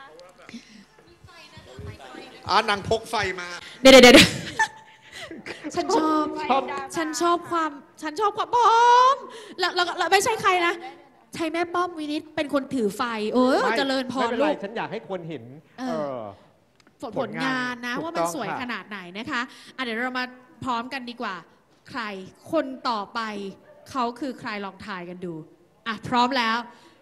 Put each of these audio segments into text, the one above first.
นางพกไฟมาเดี๋ยวฉันชอบความป้อมแล้วไม่ใช่ใครนะใช่แม่ป้อมวินิตเป็นคนถือไฟเจริญพรลูกฉันอยากให้คนเห็นผลงานนะว่ามันสวยขนาดไหนนะคะเดี๋ยวเรามาพร้อมกันดีกว่าใครคนต่อไปเขาคือใครลองทายกันดูพร้อมแล้ว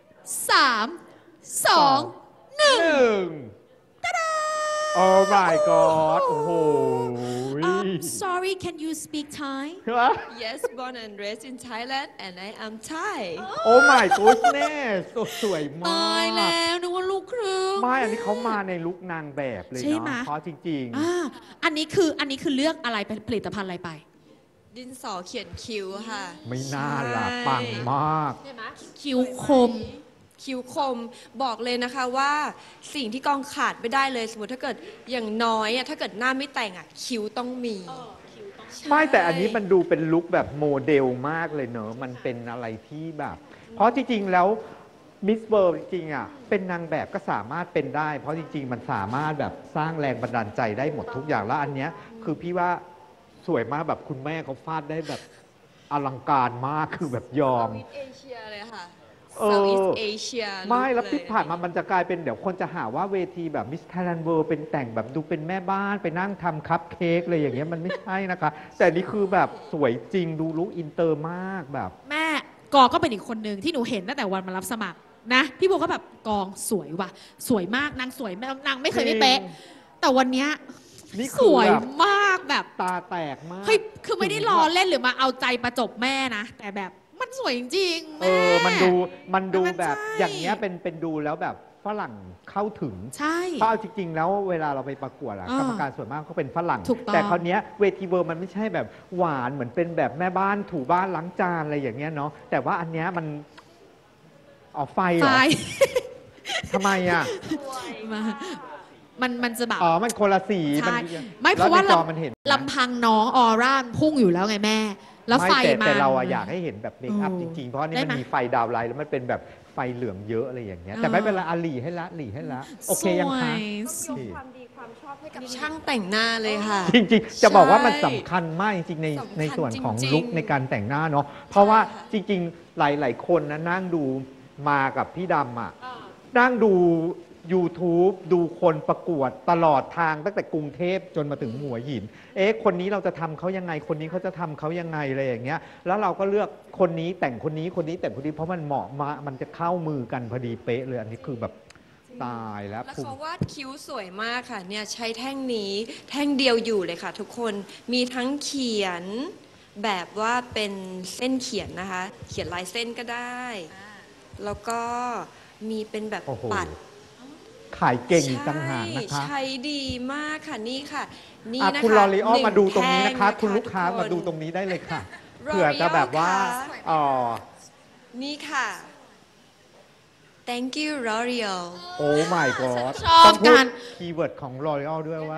3 2 1 Oh my god โอ้โห Sorry can you speak Thai Yes born and raised in Thailand and I am Thai Oh my goodness สวยมากตายแล้วนึกว่าลูกครึ่งไม่อันนี้เขามาในลุคนางแบบเลยเนาะเพราะจริงๆอันนี้คือเลือกอะไรเป็นผลิตภัณฑ์อะไรไปดินสอเขียนคิ้วค่ะไม่น่าล่ะปังมากคิ้วคมบอกเลยนะคะว่าสิ่งที่กองขาดไม่ได้เลยสมมติถ้าเกิดอย่างน้อยถ้าเกิดหน้าไม่แต่งคิ้วต้องมีไม่แต่อันนี้มันดูเป็นลุคแบบโมเดลมากเลยเนอะมันเป็นอะไรที่แบบเพราะจริงๆแล้วมิสเวิร์จริงๆเป็นนางแบบก็สามารถเป็นได้เพราะจริงๆมันสามารถแบบสร้างแรงบันดาลใจได้หมดทุกอย่างแล้วอันเนี้ยคือพี่ว่าสวยมากแบบคุณแม่เขาฟาดได้แบบอลังการมากคือแบบยอมเอเชียเลยค่ะSoutheast Asia ไม่แล้วที่ผ่านมามันจะกลายเป็นเดี๋ยวคนจะหาว่าเวทีแบบมิส Thailand World เป็นแต่งแบบดูเป็นแม่บ้านไปนั่งทำคัพเค้กอะไรอย่างเงี้ยมันไม่ใช่นะคะแต่นี่คือแบบสวยจริงดูลุคอินเตอร์มากแบบแม่ก็เป็นอีกคนหนึ่งที่หนูเห็นตั้งแต่วันมารับสมัครนะพี่โบก็แบบกองสวยว่ะสวยมากนางสวยนางไม่เคยไม่เป๊ะแต่วันเนี้ยสวยมากแบบตาแตกมากเฮ้ยคือไม่ได้ล้อเล่นหรือมาเอาใจประจบแม่นะแต่แบบมันสวยจริงๆแม่มันดูแบบอย่างเงี้ยเป็นดูแล้วแบบฝรั่งเข้าถึงใช่เพราะเอาจริงๆแล้วเวลาเราไปประกวดกรรมการส่วนมากเขาเป็นฝรั่งแต่คราวนี้เวทีเวิร์มันไม่ใช่แบบหวานเหมือนเป็นแบบแม่บ้านถูบ้านล้างจานอะไรอย่างเงี้ยเนาะแต่ว่าอันเนี้ยมันไฟเหรอทำไมมันจะแบบมันคนละสีไม่เพราะว่าลำพังน้องออร่าพุ่งอยู่แล้วไงแม่แล้วไฟมาแต่เราอยากให้เห็นแบบเมคอัพจริงๆเพราะนี่มันมีไฟดาวไลท์แล้วมันเป็นแบบไฟเหลืองเยอะอะไรอย่างเงี้ยแต่ไม่เป็นไรหลีให้ละโอเคยังคะยกความดีความชอบให้กับช่างแต่งหน้าเลยค่ะจริงๆจะบอกว่ามันสำคัญมากจริงๆในส่วนของลุคในการแต่งหน้าเนาะเพราะว่าจริงๆหลายๆคนนะนั่งดูมากับพี่ดำนั่งดู YouTube ดูคนประกวดตลอดทางตั้งแต่กรุงเทพจนมาถึงหัวหินคนนี้เราจะทำเขายังไงคนนี้เขาจะทำเขายังไงอะไรอย่างเงี้ยแล้วเราก็เลือกคนนี้แต่งคนนี้แต่งคนนี้เพราะมันเหมาะมามันจะเข้ามือกันพอดีเป๊ะเลยอันนี้คือแบบตายแล้วเขาวาดคิ้วสวยมากค่ะเนี่ยใช้แท่งนี้แท่งเดียวอยู่เลยค่ะทุกคนมีทั้งเขียนแบบว่าเป็นเส้นเขียนนะคะเขียนลายเส้นก็ได้แล้วก็มีเป็นแบบปัดขายเก่งต่างหากนะคะใช้ดีมากค่ะนี่ค่ะนี่นะคะคุณลอรีออลมาดูตรงนี้นะคะคุณลูกค้ามาดูตรงนี้ได้เลยค่ะเผื่อจะแบบว่านี่ค่ะ Thank you L'Oreal โอ้ my god ชอบการคีย์เวิร์ดของ L'Oreal ด้วยว่า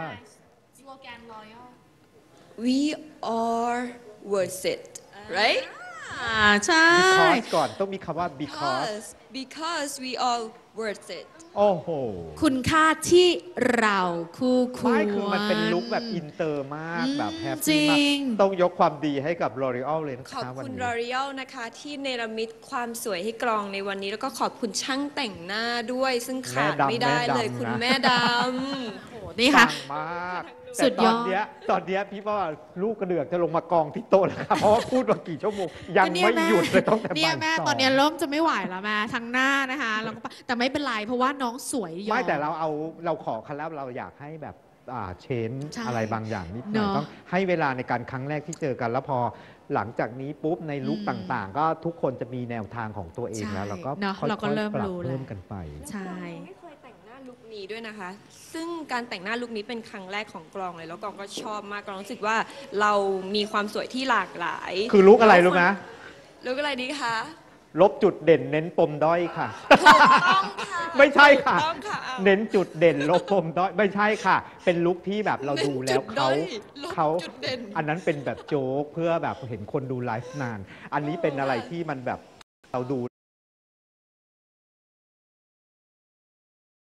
We are worth it right ใช่ because ก่อนต้องมีคำว่า because we are worth it โอ้โหคุณค่าที่เราคู่ควรไม่คือมันเป็นลุคแบบอินเตอร์มากแบบแฮปปี้มากต้องยกความดีให้กับ L'Oreal เลยนะคะขอบคุณ L'Oreal นะคะที่เนรมิตความสวยให้กรองในวันนี้แล้วก็ขอบคุณช่างแต่งหน้าด้วยซึ่งขาดไม่ได้เลยคุณแม่ดำนี่ค่ะมากสุดยอดตอนนี้พี่ว่าลูกกระเดือกจะลงมากองที่โต๊ะแล้วครับเพราะว่าพูดมากี่ชั่วโมงยังไม่หยุดเลยต้องแต่บ่ายแม่ตอนนี้เริ่มจะไม่ไหวแล้วแม่ทั้งหน้านะคะแต่ไม่เป็นไรเพราะว่าน้องสวยไม่แต่เราขอคันแล้วเราอยากให้แบบเชนอะไรบางอย่างนิดหน่อยต้องให้เวลาในการครั้งแรกที่เจอกันแล้วพอหลังจากนี้ปุ๊บในลุคต่างๆก็ทุกคนจะมีแนวทางของตัวเองแล้วเราก็ค่อยๆปรับเพิ่มกันไปใช่ลุคนี้ด้วยนะคะซึ่งการแต่งหน้าลุคนี้เป็นครั้งแรกของกลองเลยแล้วกลองก็ชอบมากกลองรู้สึกว่าเรามีความสวยที่หลากหลายคือลุคอะไรรู้ไหมลุคอะไรดีคะลบจุดเด่นเน้นปมด้อยค่ะไม่ใช่ค่ะเน้นจุดเด่นลบปมด้อยไม่ใช่ค่ะเป็นลุคที่แบบเราดูแล้วเขาอันนั้นเป็นแบบโจ๊กเพื่อแบบเห็นคนดูไลฟ์นานอันนี้เป็นอะไรที่มันแบบเราดู